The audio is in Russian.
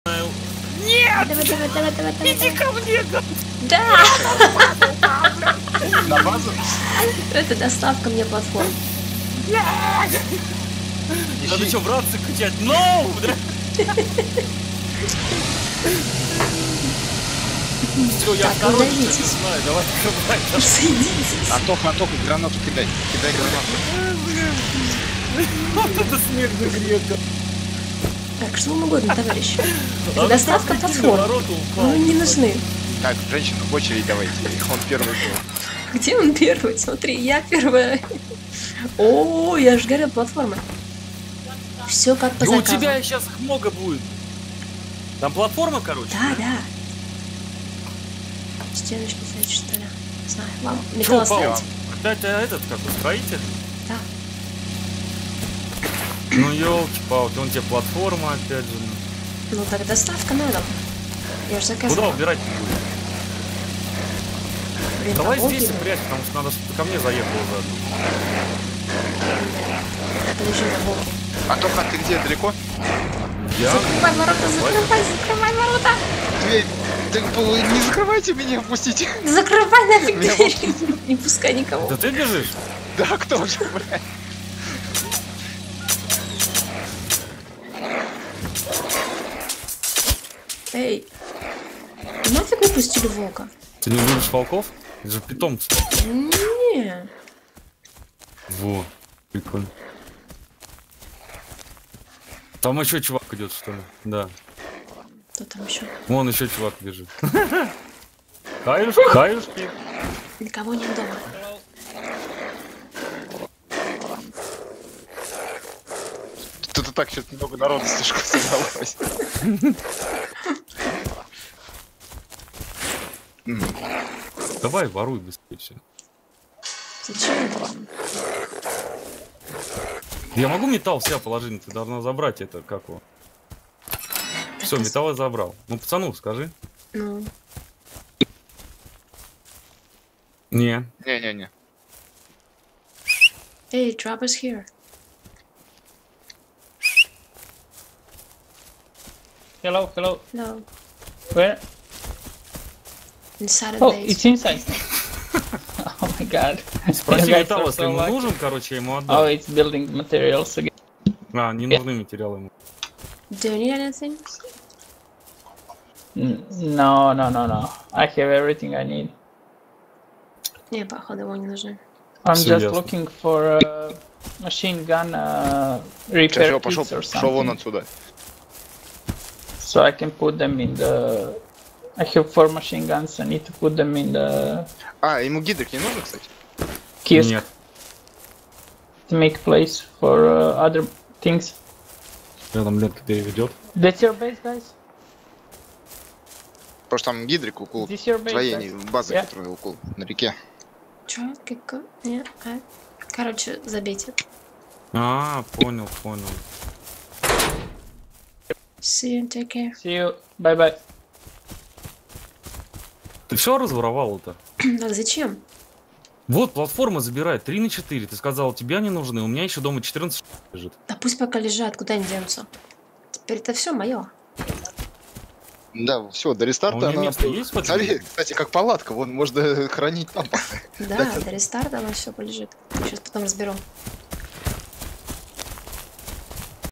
Нет! Давай. Иди ко мне, гад! Да! На базу? Это доставка мне платформ. Надо что, в рации кричать? No! Все, я Так, второй, не подавитесь. знаю, давай открывай. Соединитесь. Антоха, гранату кидай. Кидай гранату. Вот это смертный грех. Так, что вам угодно, товарищ. Это доставка платформ. Ну, не нужны. Так, женщина, в очередь давайте. Он первый был. Где он первый? Смотри, я первая. О, я же говорю, платформа. Все как по Да у заказу. тебя сейчас их много будет. Там платформа, короче. Да. Стеночки, значит, что ли? Не знаю, вам Чё металл упал? оставить? Это этот какой, строитель? Да. Ну елки-палки, он тебе платформа опять же. Ну так доставка на дом. Я же Куда заказывала. убирать не будет? Блин, Давай а вот здесь и видно. прячь, потому что надо, чтобы ты ко мне заехал заодно. Подожди, на волке. Антоха, ты где, далеко? Я? Закрывай ворота, закрывай ворота! Дверь. Так, не закрывайте меня, пустите. Закрывай нафиг Меня дверь! Не пускай никого. Да ты бежишь? Да, кто же, блядь? Эй, нафиг вы пустили волка? Ты не любишь волков? Это же питомцы. Не. Во, прикольно. Там еще чувак идет, что ли? Да. Кто там еще? Вон еще чувак бежит. Хаюшки. Никого нет дома. Тут и так что-то много народу слишком собралось. Давай, воруй быстрее все. Зачем? Я могу металл в себя положить, ты должна забрать это, как его. Все, металл я забрал. Ну, пацану скажи. Ну, Не. Не-не-не. эй, trap is here. Hello. No, Where? inside of Oh, base. it's inside. Oh my god. Спроси You guys металл, are если so ему lucky. нужен, короче, я ему Oh, отдам. it's building materials again. А, не нужны материалы ему. Do you need anything? No. I have everything I need. Не, походу, его не нужны. I'm Всё just ясно. looking for a machine gun Сейчас repair я пошел, kits or пошел вон something. отсюда. So I can put them in the... I have 4 machine guns, I need to put them in the А, ему гидрик не нужен, кстати? kiosk Нет. to make place for other things. Я там Ленка переведет. That's your base, guys? Потому что там гидрик укол. This your base, Строение, guys? база, Yeah. которая укол на реке. Чё? Как? Нет, короче, забейте. А, понял. See you, take care. See you. Bye-bye. Ты все разворовал-то? Так, зачем? Вот, платформа забирает 3 на 4. Ты сказал, тебя не нужны. У меня еще дома 14 лежит. Да пусть пока лежат, куда они денутся. Теперь это все мое. Да, все, до А у рестарта меня она... место есть под Смотри, кстати, как палатка, вон можно хранить там. Да, до рестарта оно все полежит. Сейчас потом разберу.